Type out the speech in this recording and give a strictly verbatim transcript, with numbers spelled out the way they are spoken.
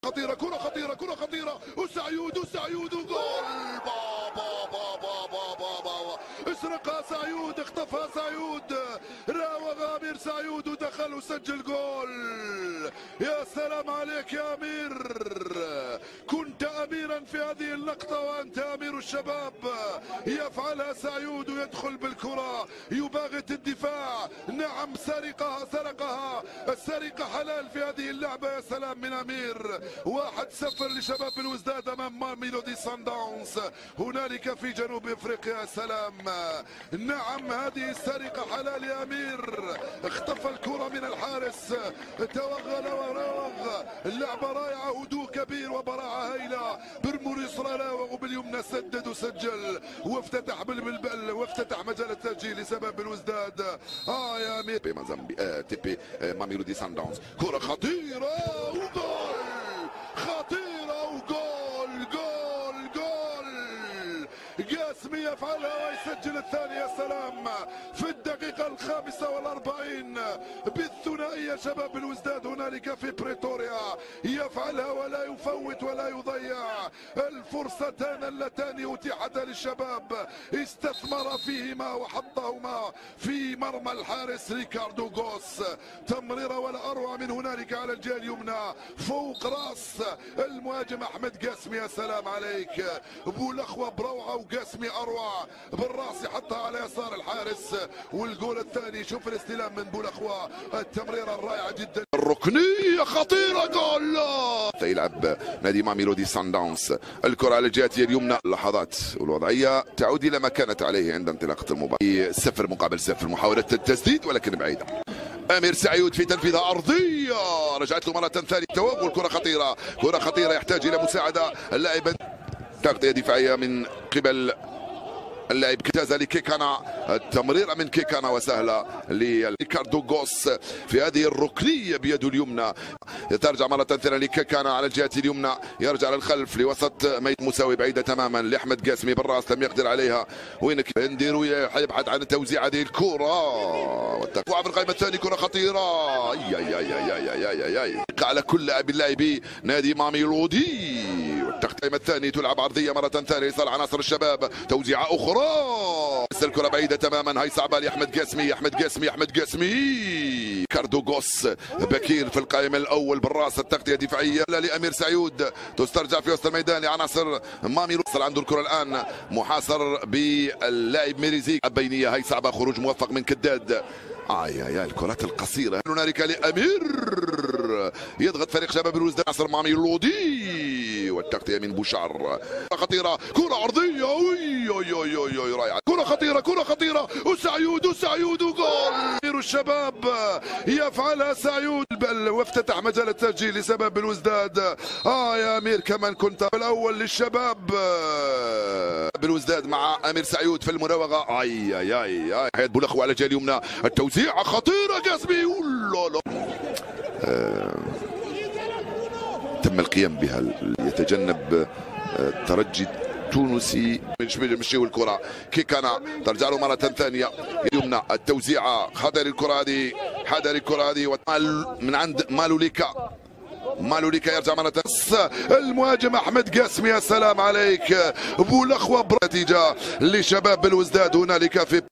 خطيرة كرة خطيرة كرة خطيرة وسعيود وسعيود وجول. بابا بابا بابا بابا اسرقها سعيود، اخطفها سعيود، راوغ امير سعيود ودخل وسجل جول. يا سلام عليك يا امير، كنت اميرا في هذه اللقطة وانت امير الشباب. يفعلها سعيود ويدخل بالكرة، يباغت الدفاع. نعم سرقها سرقها، السرقة حلال في هذه اللعبة. يا سلام من امير. واحد صفر لشباب الوزداد امام ميلودي سان داونز هنالك في جنوب افريقيا. يا سلام، نعم هذه السرقة حلال يا امير. اختفى الكرة من الحارس، توغل وراوغ. اللعبة رائعة، هدوء كبير وبراعة هائلة. برموريس راوغ وباليمنى سدد وسجل وافتتح بالبل وافتتح مجال التسجيل لسبب الوزداد. اه يا امير بمازامبي آه تيبي آه ميلودي سان داونز. كرة خطيرة وجول، خطيرة وجول جول جول. قاسمي يفعلها ويسجل الثاني. يا سلام، في الدقيقة الخامسة والأربعين بالثنائية شباب الوزداد هنالك في بريتوريا. يفعلها ولا يفوت ولا يضيع الفرصتان اللتان أتيحتا للشباب، استثمر فيهما وحطهما في مرمى الحارس ريكاردو غوس. تمريرة ولا أروع من هنالك على الجهة اليمنى فوق راس المهاجم أحمد قاسمي. يا سلام عليك، بولخوة بروعة وقاسمي أروع بالراس يحطها على يسار الحارس. والجول الثاني، شوف الاستلام من بولخوة، التمريرة الرائعة جدا، الركنية خطيرة جول. يلعب نادي ميلودي سان داونز الكرة على الجهة اليمنى. اللحظات والوضعية تعود إلى ما كانت عليه عند انطلاقة المباراة. صفر مقابل صفر، محاولة التسديد ولكن بعيدة. امير سعيود في تنفيذها ارضيه، رجعت له مره ثانيه توغل. كره خطيره كره خطيره يحتاج الى مساعده اللاعب. تغطيه دفاعيه من قبل اللاعب كتازا لكيكانا، التمريره من كيكانا وسهله لريكاردو غوس في هذه الركنيه بيده اليمنى. ترجع مره ثانيه لكيكانا على الجهه اليمنى، يرجع للخلف لوسط ميت مساوي بعيده تماما لاحمد قاسمي بالراس، لم يقدر عليها. وينك نديرو يبحث عن توزيع هذه الكره والتقوى في القائمه الثانيه. كره خطيره اي اي اي اي اي اي اي على كل لاعب اللاعبي نادي ميلودي. والتقديم الثاني تلعب عرضيه مره ثانيه لصالح عناصر الشباب، توزيعه اخرى الكرة بعيدة تماما. هاي صعبة لأحمد قاسمي، أحمد قاسمي أحمد قاسمي كاردو غوس بكير في القائمة الأول بالراس. التغطية دفاعية لأمير سعيود، تسترجع في وسط الميدان لعناصر ماميلو. عنده الكرة الآن محاصر باللاعب ميريزيك. بينية هاي صعبة، خروج موفق من كداد. آي آي الكرات القصيرة هنالك لأمير، يضغط فريق شباب الوزداد ناصر ميلودي. والتغطية من بوشار، خطيرة كرة عرضية وي وي وي وي رائعة. كرة خطيرة كرة خطيرة وسعيود وسعيود وجول. أمير الشباب يفعلها سعيود بل وافتتح مجال التسجيل لسبب الوزداد. اه يا امير كمان كنت الاول للشباب بالوزداد مع امير سعيود في المراوغة. اي اي اي اي حياة بولخوة على الجهة اليمنى، التوزيع خطيرة قاسمي ولا آه. تم القيام بها، يتجنب الترجي التونسي مشي والكرة. كيكانا ترجع له مرة ثانية يمنى، التوزيعة حذر الكرة هذه، حذر الكرة هذه من عند مالوليكا. مالوليكا يرجع مرة المهاجم أحمد قاسمي. يا سلام عليك، بولخوة نتيجة لشباب الوزداد هنالك في